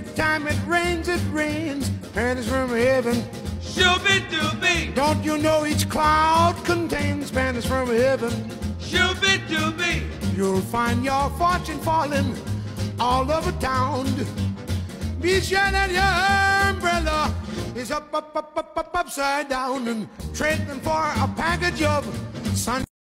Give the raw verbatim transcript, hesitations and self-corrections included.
time it rains, it rains. Panties from heaven. Shooby-dooby, Don't you know each cloud contains panties from heaven? shooby-dooby. You'll find your fortune falling all over town. Be sure that your umbrella is up, up, up, up, up, upside down, and trade them for a package of sun.